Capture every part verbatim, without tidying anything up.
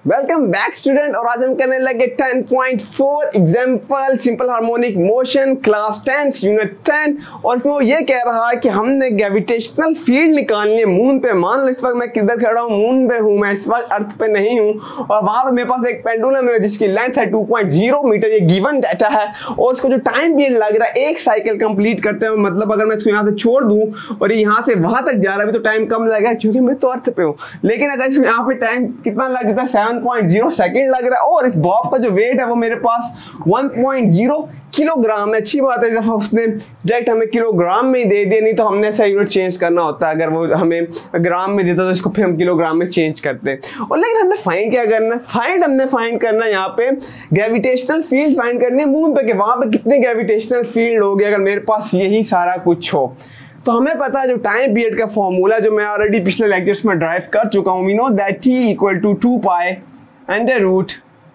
Welcome back student. और आज हम करने लगे ten point four example simple harmonic motion class tenth unit ten. और इसमें वो ये कह रहा है कि हमने ग्रेविटेशनल फील्ड निकालनी है मून पे। मान लो इस वक्त मैं किधर खड़ा हूँ, मून पे हूँ, मैं इस वक्त अर्थ पे नहीं हूँ। और वहां पे मेरे पास एक पेंडुलम है जिसकी लेंथ है टू पॉइंट ज़ीरो मीटर। ये गिवन डाटा है और इसको जो टाइम पीरियड लग रहा है एक साइकिल कंप्लीट करते हैं। मतलब अगर मैं इसको यहाँ से छोड़ दूँ और ये यहाँ से वहां तक जा रहा है तो टाइम कम लगेगा क्योंकि मैं तो अर्थ पे हूँ। लेकिन अगर इसको यहाँ पे टाइम कितना लग जाता है, सेवन पॉइंट ज़ीरो सेकंड लग रहा है। और इस बॉब का जो वेट है वो मेरे पास वन पॉइंट ज़ीरो किलोग्राम है। अच्छी बात है, जब उसने डायरेक्ट हमें किलोग्राम में ही दे दिया, नहीं तो हमने ऐसा यूनिट चेंज करना होता है। अगर वो हमें ग्राम में देता तो इसको फिर हम किलोग्राम में चेंज करते। और लेकिन हमने फाइंड क्या करना है, फाइंड हमने फाइंड करना है यहाँ पे ग्रेविटेशनल फील्ड फाइंड करनी है मून पे, कि वहां पे कितने ग्रेविटेशनल फील्ड हो गए अगर मेरे पास यही सारा कुछ हो। तो हमें पता है जो टाइम पीरियड का फॉर्मूला जो मैं ऑलरेडी पिछले लेक्चर्स में ड्राइव कर चुका हूँ, we know that T equal to two pi under root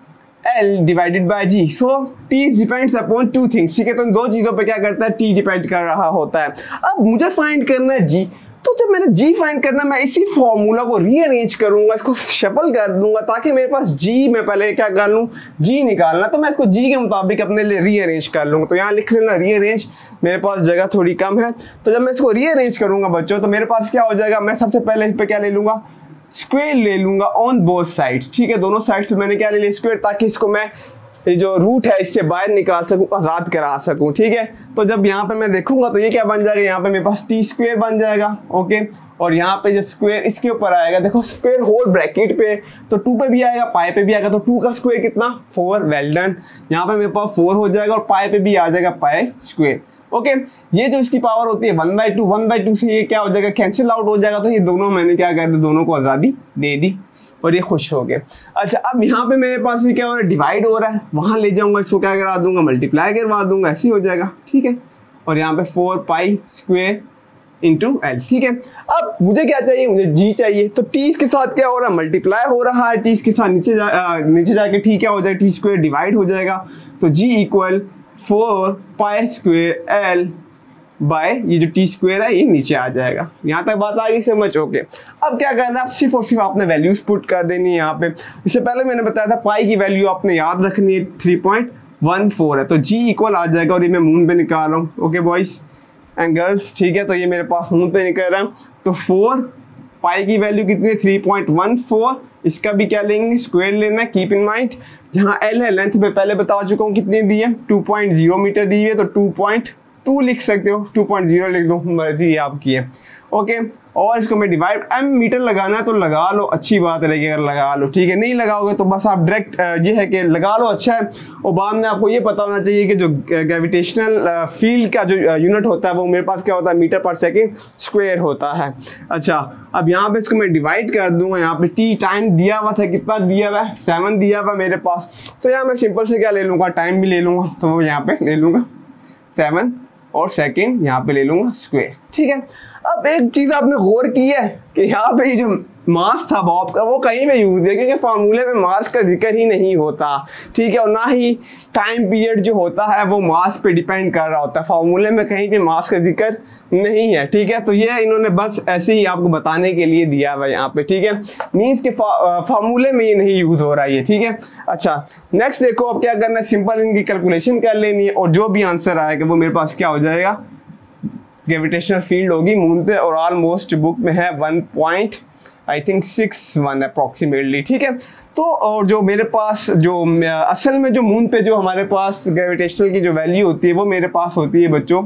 L divided by G. So T depends upon two things. ठीक है, तो दो चीजों पे क्या करता है, टी डिपेंड कर रहा होता है। अब मुझे फाइंड करना है जी, तो जब मैंने जी फाइंड करना मैं इसी फॉर्मूला को रीअरेंज करूंगा, इसको शफल कर दूंगा ताकि मेरे पास जी में पहले क्या कर लूँ, जी निकालना, तो मैं इसको जी के मुताबिक अपने लिए रीअरेंज कर लूंगा। तो यहाँ लिख लेना रीअरेंज, मेरे पास जगह थोड़ी कम है। तो जब मैं इसको रीअरेंज करूंगा बच्चों तो मेरे पास क्या हो जाएगा, मैं सबसे पहले इस पर क्या ले लूंगा, स्क्वायर ले लूंगा ऑन बोथ साइड्स। ठीक है, दोनों साइड्स पे मैंने क्या ले लिया, स्क्वायर, ताकि इसको मैं ये जो रूट है इससे बाहर निकाल सकूं, आजाद करा सकूं। ठीक है, तो जब यहाँ पे मैं देखूंगा तो ये क्या बन जाएगा, यहाँ पे मेरे पास टी स्क्वायर बन जाएगा। ओके, और यहाँ पे जब स्क्वायर इसके ऊपर आएगा, देखो स्क्वायर होल ब्रैकेट पे तो टू पे भी आएगा, पाई पे भी आएगा, तो टू का स्क्वायर कितना, फोर। वेल डन, यहाँ पे मेरे पास फोर हो जाएगा और पाई पे भी आ जाएगा पाई स्क्वायर। ओके okay, ये जो इसकी पावर होती है one by two, one by two से ये क्या हो जाएगा, कैंसिल आउट हो जाएगा। तो ये दोनों मैंने क्या कर दिया, दोनों को आज़ादी दे दी और ये खुश हो गए। अच्छा, अब यहाँ पे मेरे पास ये क्या हो रहा है, डिवाइड हो रहा है, वहां ले जाऊंगा, इसको क्या करा दूंगा, मल्टीप्लाई करवा दूंगा, ऐसे ही हो जाएगा। ठीक है, और यहाँ पे four pi square into L. ठीक है, अब मुझे क्या चाहिए, मुझे जी चाहिए। तो टी के साथ क्या हो रहा है, मल्टीप्लाई हो रहा है, टी के साथ नीचे जा आ, नीचे जाके टी क्या हो जाएगा, टी स्क्वायर डिवाइड हो जाएगा। तो G equal four pi square L by ये जो टी स्क्वायर है ये नीचे आ जाएगा। यहाँ तक बात आ गई समझ। ओके, अब क्या करना है, सिर्फ और सिर्फ आपने वैल्यूज पुट कर देनी है यहाँ पे। इससे पहले मैंने बताया था पाई की वैल्यू आपने याद रखनी है, थ्री पॉइंट वन फोर है। तो जी इक्वल आ जाएगा, और ये मैं मून पे निकाल रहा हूँ। ओके बॉयज एंड गर्ल्स, ठीक है, तो ये मेरे पास मून पे निकल रहा है। तो फोर पाई की वैल्यू कितनी है, थ्री पॉइंट वन फोर। इसका भी क्या लेंगे, स्क्वायर लेना है। कीप इन माइंड जहाँ एल है, लेंथ पे पहले बता चुका हूँ कितनी दी है, टू पॉइंट ज़ीरो मीटर दी है, तो टू पॉइंट टू लिख सकते हो, टू पॉइंट ज़ीरो लिख दो, मर्जी आपकी है। ओके, और इसको मैं डिवाइड, एम मीटर लगाना है तो लगा लो, अच्छी बात रहेगी अगर लगा लो। ठीक है, नहीं लगाओगे तो बस आप डायरेक्ट ये है कि लगा लो, अच्छा है। और बाद में आपको ये पता होना चाहिए कि जो ग्रेविटेशनल फील्ड का जो यूनिट होता है वो मेरे पास क्या होता है, मीटर पर सेकेंड स्क्वायर होता है। अच्छा, अब यहाँ पे इसको मैं डिवाइड कर दूंगा। यहाँ पे टी टाइम दिया हुआ था, कितना दिया हुआ है, सेवन दिया हुआ मेरे पास। तो यहाँ मैं सिंपल से क्या ले लूँगा, टाइम भी ले लूँगा, तो यहाँ पे ले लूँगा सेवन और सेकेंड यहाँ पे ले लूँगा स्क्वायर। ठीक है, अब एक चीज आपने गौर की है कि यहाँ पे जो मास था बॉब का वो कहीं पे यूज है, क्योंकि फार्मूले में मास का जिक्र ही नहीं होता। ठीक है, और ना ही टाइम पीरियड जो होता है वो मास पे डिपेंड कर रहा होता है, फार्मूले में कहीं पे मास का जिक्र नहीं है। ठीक है, तो ये इन्होंने बस ऐसे ही आपको बताने के लिए दिया हुआ यहाँ पे। ठीक है, मीन्स के फार्मूले में ये नहीं यूज हो रहा है ये। ठीक है, अच्छा नेक्स्ट देखो, अब क्या करना है, सिंपल इनकी कैलकुलेशन कर लेनी है और जो भी आंसर आएगा वो मेरे पास क्या हो जाएगा, ग्रेविटेशनल फील्ड होगी मून पे, और ऑलमोस्ट बुक में है one point I think six one approximately. ठीक है, तो और जो मेरे पास जो असल में जो मून पे जो हमारे पास ग्रेविटेशनल की जो वैल्यू होती है वो मेरे पास होती है बच्चों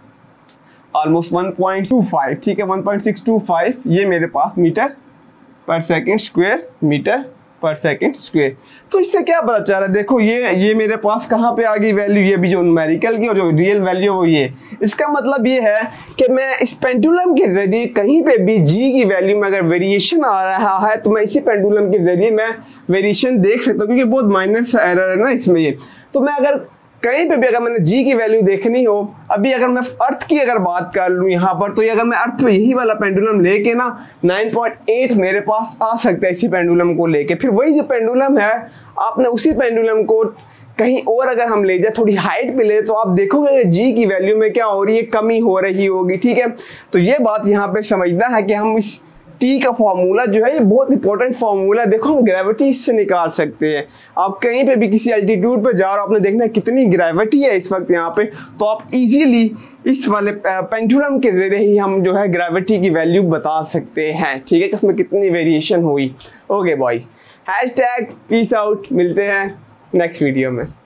almost one point two five. ठीक है, one point six two five ये मेरे पास मीटर पर सेकेंड स्क्वायर, मीटर पर सेकेंड स्क्वायर। तो इससे क्या पता चल रहा है, देखो ये ये मेरे पास कहाँ पे आ गई वैल्यू, ये भी जो न्यूमेरिकल की और जो रियल वैल्यू वो ये। इसका मतलब ये है कि मैं इस पेंडुलम के जरिए कहीं पे भी जी की वैल्यू में अगर वेरिएशन आ रहा है तो मैं इसी पेंडुलम के जरिए मैं वेरिएशन देख सकता हूँ, क्योंकि बहुत माइनस एरर है ना इसमें ये। तो मैं अगर कहीं पे भी अगर मैंने जी की वैल्यू देखनी हो, अभी अगर मैं अर्थ की अगर बात कर लूँ यहाँ पर, तो ये अगर मैं अर्थ पे यही वाला पेंडुलम लेके ना नाइन पॉइंट एट मेरे पास आ सकता है इसी पेंडुलम को लेके। फिर वही जो पेंडुलम है आपने उसी पेंडुलम को कहीं और अगर हम ले जाए, थोड़ी हाइट पे ले, तो आप देखोगे जी की वैल्यू में क्या हो रही है, कमी हो रही होगी। ठीक है, तो ये बात यहाँ पे समझना है कि हम इस टी का फॉर्मूला जो है ये बहुत इंपॉर्टेंट फॉर्मूला, देखो हम ग्रेविटी इससे निकाल सकते हैं। आप कहीं पे भी किसी एल्टीट्यूड पे जा रहे हो, आपने देखना है कितनी ग्रेविटी है इस वक्त यहाँ पे, तो आप इजीली इस वाले पेंडुलम के जरिए ही हम जो है ग्रेविटी की वैल्यू बता सकते हैं, ठीक है, कि इसमें कितनी वेरिएशन हुई। Okay boys, hashtag peace out, मिलते हैं नेक्स्ट वीडियो में।